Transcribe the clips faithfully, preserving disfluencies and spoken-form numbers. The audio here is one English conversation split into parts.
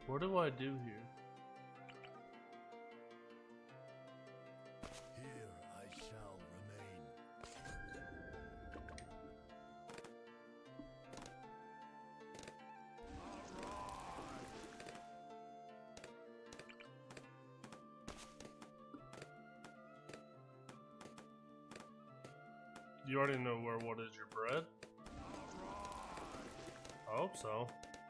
What do I do here? Here I shall remain. You already know where what is your bread? I hope so.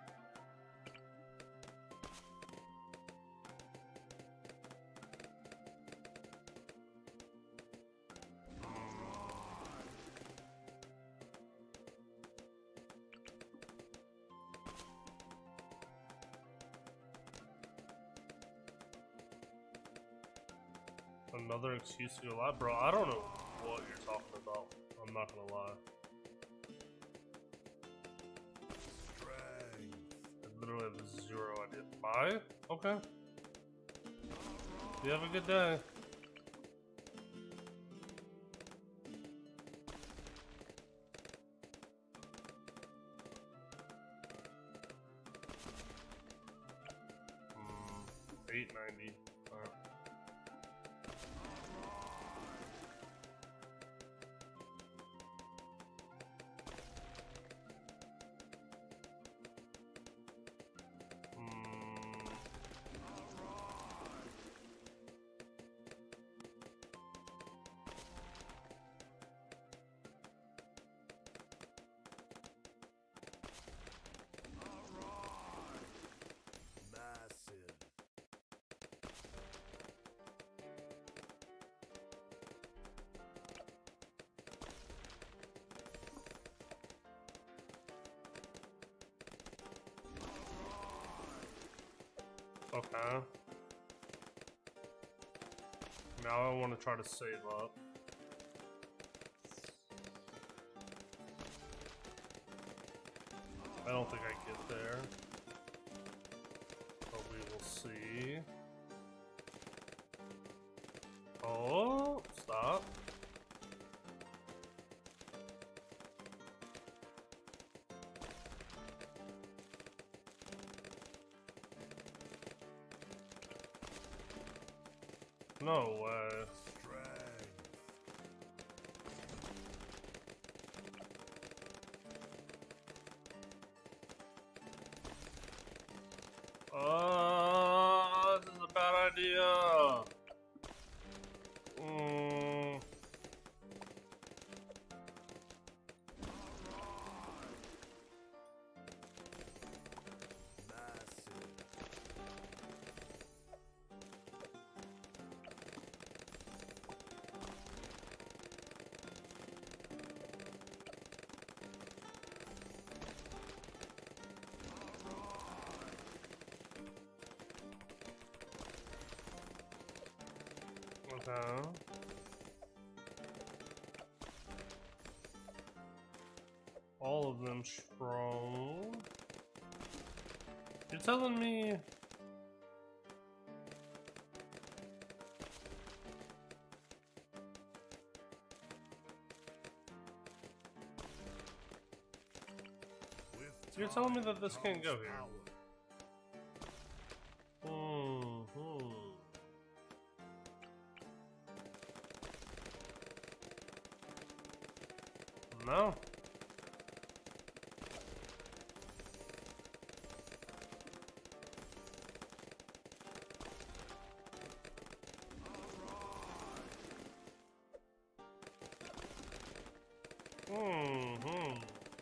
Another excuse to go live, bro. I don't know what you're talking about. I'm not gonna lie. Strength. I literally have zero idea. Bye? Okay. You have a good day. Hmm. eight ninety. Alright. Massive. Okay. Now I want to try to save up. I don't think I get there. But we will see. Oh, stop. No way. Strength. Oh, this is a bad idea. Mm. Massive. Okay. All of them strong. You're telling me With You're telling me time that this can't go comes here. power. Mm-hmm. No. Mm-hmm.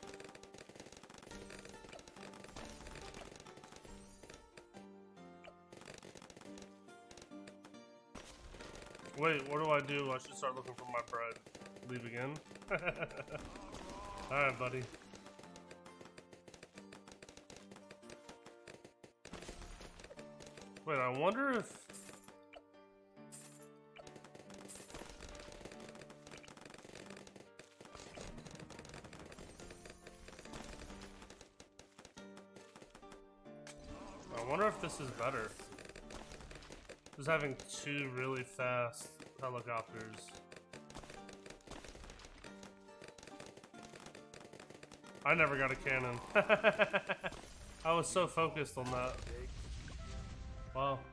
Wait, what do I do? I should start looking for my bread. Leave again? Alright, buddy. Wait, I wonder if... I wonder if this is better. Just having two really fast helicopters. I never got a cannon. I was so focused on that. Wow.